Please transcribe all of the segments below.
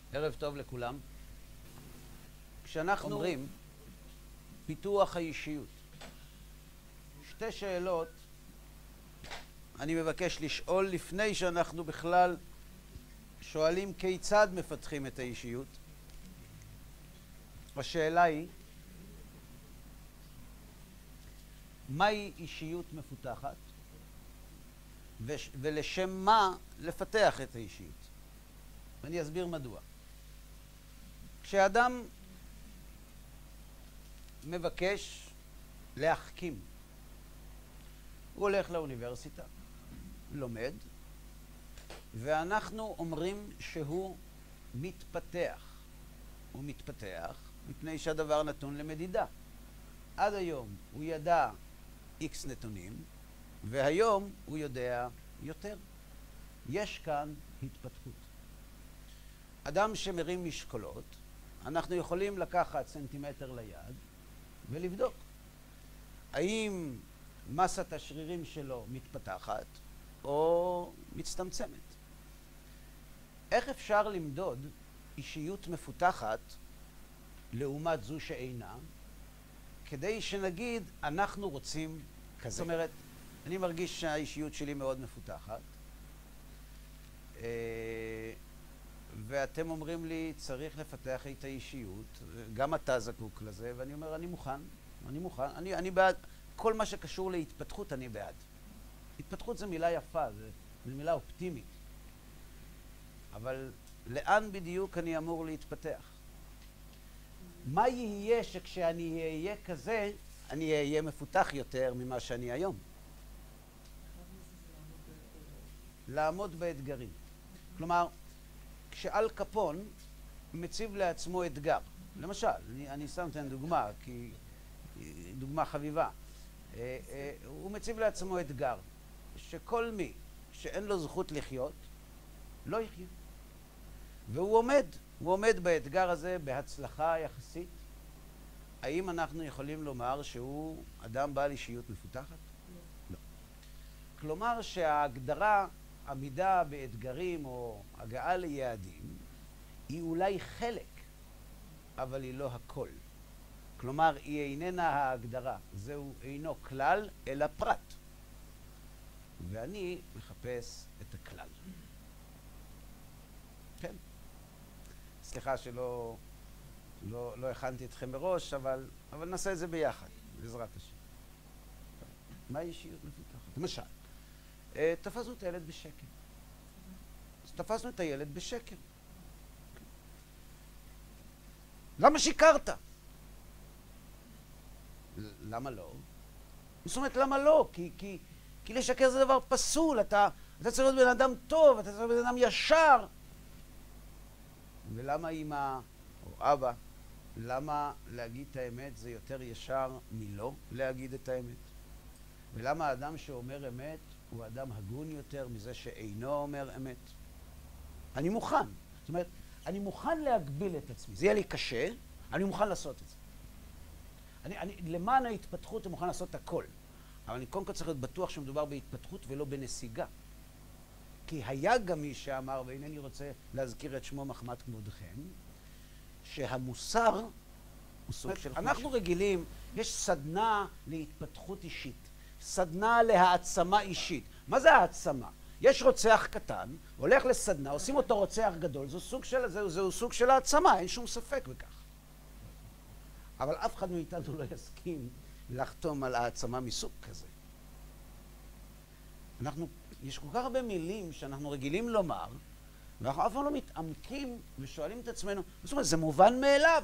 ערב טוב לכולם. כשאנחנו אומרים פיתוח האישיות, שתי שאלות אני מבקש לשאול לפני שאנחנו בכלל שואלים כיצד מפתחים את האישיות. השאלה היא, מהי אישיות מפותחת ולשם מה לפתח את האישיות? ואני אסביר מדוע. כשאדם מבקש להחכים, הוא הולך לאוניברסיטה, לומד, ואנחנו אומרים שהוא מתפתח. הוא מתפתח מפני שהדבר נתון למדידה. עד היום הוא ידע X נתונים, והיום הוא יודע יותר. יש כאן התפתחות. אדם שמרים משקולות, אנחנו יכולים לקחת סנטימטר ליד ולבדוק האם מסת השרירים שלו מתפתחת או מצטמצמת. איך אפשר למדוד אישיות מפותחת לעומת זו שאינה, כדי שנגיד אנחנו רוצים כזה? זאת אומרת, אני מרגיש שהאישיות שלי מאוד מפותחת, ואתם אומרים לי צריך לפתח את האישיות, גם אתה זקוק לזה, ואני אומר אני מוכן, אני בעד. כל מה שקשור להתפתחות אני בעד. התפתחות זו מילה יפה, זו מילה אופטימית. אבל לאן בדיוק אני אמור להתפתח? מה יהיה שכשאני אהיה כזה, אני אהיה מפותח יותר ממה שאני היום? לעמוד באתגרים. כלומר, כשאל קפון מציב לעצמו אתגר, למשל, אני שם כאן דוגמה, כי דוגמה חביבה, הוא מציב לעצמו אתגר, שכל מי שאין לו זכות לחיות, לא יחיה. והוא עומד באתגר הזה בהצלחה יחסית. האם אנחנו יכולים לומר שהוא אדם בעל אישיות מפותחת? לא. כלומר שההגדרה, עמידה באתגרים או הגעה ליעדים, היא אולי חלק, אבל היא לא הכל. כלומר, היא איננה ההגדרה. זהו אינו כלל, אלא פרט. ואני מחפש את הכלל. כן. סליחה שלא לא הכנתי אתכם מראש, אבל נעשה את זה ביחד, בעזרת השם. מה אישיות מפותחת? למשל, תפסנו את הילד בשקר. אז תפסנו את הילד בשקר. למה שיקרת? למה לא? זאת אומרת, למה לא? כי לשקר זה דבר פסול. אתה צריך להיות בן אדם טוב, אתה צריך להיות בן אדם ישר. ולמה אמא או אבא, למה להגיד את האמת זה יותר ישר מלא להגיד את האמת? ולמה האדם שאומר אמת הוא אדם הגון יותר מזה שאינו אומר אמת? אני מוכן. זאת אומרת, אני מוכן להגביל את עצמי. זה יהיה לי קשה, אני מוכן לעשות את זה. למען ההתפתחות אני מוכן לעשות הכל. אבל אני קודם כל צריך להיות בטוח שמדובר בהתפתחות ולא בנסיגה. כי היה גם מי שאמר, ואינני רוצה להזכיר את שמו מחמת כבודכם, שהמוסר הוא סוג של... אנחנו רגילים, יש סדנה להתפתחות אישית, סדנה להעצמה אישית. מה זה העצמה? יש רוצח קטן, הולך לסדנה, עושים אותו רוצח גדול, זהו סוג של העצמה, אין שום ספק בכך. אבל אף אחד מאיתנו לא יסכים לחתום על העצמה מסוג כזה. יש כל כך הרבה מילים שאנחנו רגילים לומר, ואנחנו אף פעם לא מתעמקים ושואלים את עצמנו, זאת אומרת, זה מובן מאליו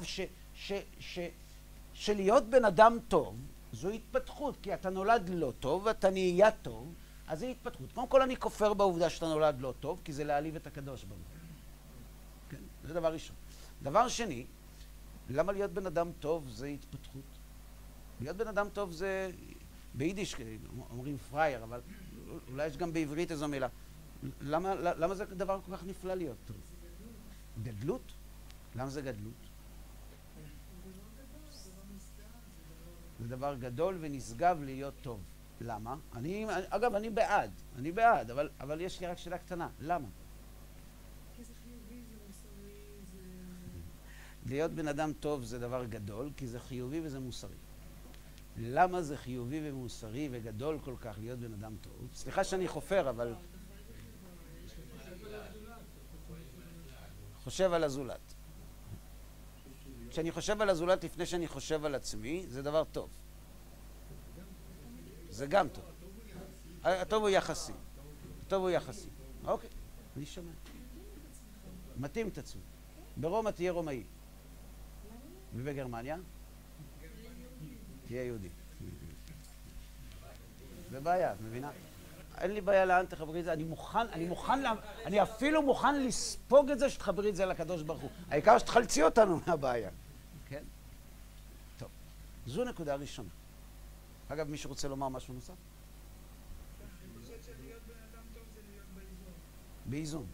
שלהיות בן אדם טוב זו התפתחות, כי אתה נולד לא טוב ואתה נהיה טוב, אז זה התפתחות. קודם כל אני כופר בעובדה שאתה נולד לא טוב, כי זה להעליב את הקדוש ברוך הוא. כן, זה דבר ראשון. דבר שני, למה להיות בן אדם טוב זה התפתחות? להיות בן אדם טוב זה, ביידיש אומרים פרייר, אבל אולי יש גם בעברית איזו מילה. למה זה דבר כל כך נפלא להיות טוב? גדלות? למה זה גדלות? זה דבר גדול ונשגב להיות טוב. למה? אגב, אני בעד, אבל יש לי רק שאלה קטנה. למה? כי זה חיובי, זה מוסרי, זה להיות בן אדם טוב זה דבר גדול, כי זה חיובי וזה מוסרי. למה זה חיובי ומוסרי וגדול כל כך להיות בן אדם טוב? סליחה שאני חופר, אבל... חושב על הזולת. כשאני חושב על הזולת לפני שאני חושב על עצמי, זה דבר טוב. זה גם טוב. הטוב הוא יחסי. הטוב הוא יחסי. אוקיי, אני שומע. מתאים את עצמי. ברומא תהיה רומאי. ובגרמניה? תהיה יהודי. זה בעיה, את מבינה? אין לי בעיה לאן תחברי את זה, אני אפילו מוכן לספוג את זה שתחברי את זה לקדוש ברוך הוא. העיקר שתחלצי אותנו מהבעיה. כן? טוב, זו נקודה ראשונה. אגב, מישהו רוצה לומר משהו נוסף? אני חושבת שלהיות בן אדם טוב זה להיות באיזון. באיזון.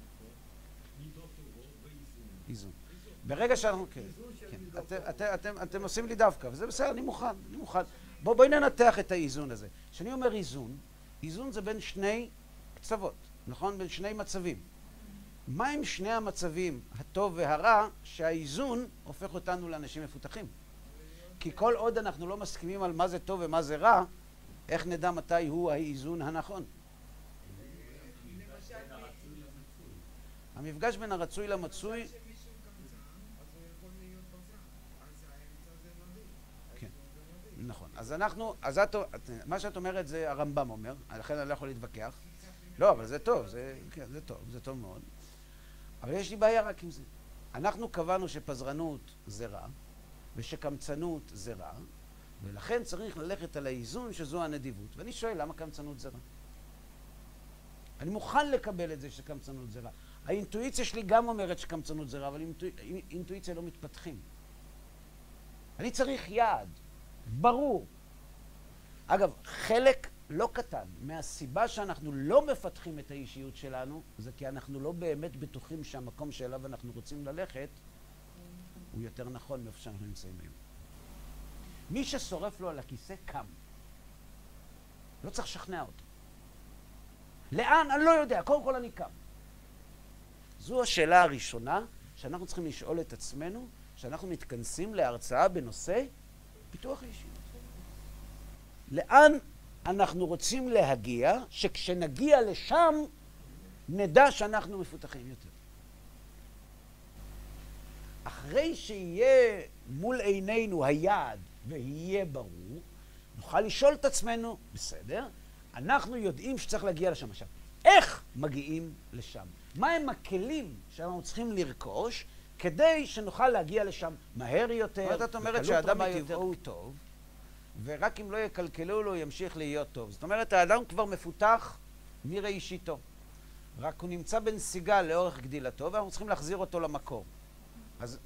איזון. ברגע שאנחנו... אתם עושים לי דווקא, וזה בסדר, אני מוכן. בואי ננתח את האיזון הזה. כשאני אומר איזון, איזון זה בין שני קצוות, נכון? בין שני מצבים. מה עם שני המצבים, הטוב והרע, שהאיזון הופך אותנו לאנשים מפותחים? כי כל עוד אנחנו לא מסכימים על מה זה טוב ומה זה רע, איך נדע מתי הוא האיזון הנכון? המפגש בין הרצוי למצוי... נכון, אז אנחנו, מה שאת אומרת זה הרמב"ם אומר, לכן אני לא יכול להתווכח. לא, אבל זה טוב, זה טוב מאוד. אבל יש לי בעיה רק עם זה. אנחנו קבענו שפזרנות זה רע, ושקמצנות זה רע, ולכן צריך ללכת על האיזון שזו הנדיבות. ואני שואל, למה קמצנות זה רע? אני מוכן לקבל את זה שקמצנות זה רע. האינטואיציה שלי גם אומרת שקמצנות זה רע, אבל אינטואיציה לא מתפתחים. אני צריך יעד. ברור. אגב, חלק לא קטן מהסיבה שאנחנו לא מפתחים את האישיות שלנו, זה כי אנחנו לא באמת בטוחים שהמקום שאליו אנחנו רוצים ללכת הוא יותר נכון מאיפה שאנחנו נמצאים היום. מי ששורף לו על הכיסא קם. לא צריך לשכנע אותו. לאן? אני לא יודע. קודם כל אני קם. זו השאלה הראשונה שאנחנו צריכים לשאול את עצמנו, שאנחנו מתכנסים להרצאה בנושא פיתוח אישיות. לאן אנחנו רוצים להגיע, שכשנגיע לשם נדע שאנחנו מפותחים יותר. אחרי שיהיה מול עינינו היעד ויהיה ברור, נוכל לשאול את עצמנו, בסדר, אנחנו יודעים שצריך להגיע לשם. עכשיו, איך מגיעים לשם? מה הם הכלים שאנחנו צריכים לרכוש כדי שנוכל להגיע לשם מהר יותר? זאת אומרת שהאדם מטבעו הוא טוב, ורק אם לא יקלקלו לו ימשיך להיות טוב. זאת אומרת, האדם כבר מפותח מראשיתו. רק הוא נמצא בנסיגה לאורך גדילתו, ואנחנו צריכים להחזיר אותו למקור. אז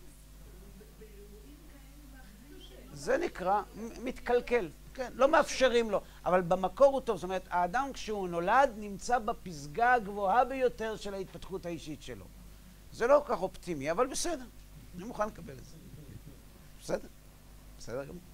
זה נקרא מתקלקל. כן, לא מאפשרים לו, אבל במקור הוא טוב. זאת אומרת, האדם כשהוא נולד נמצא בפסגה הגבוהה ביותר של ההתפתחות האישית שלו. זה לא כל כך אופטימי, אבל בסדר. אני מוכן לקבל את זה. בסדר? בסדר גם.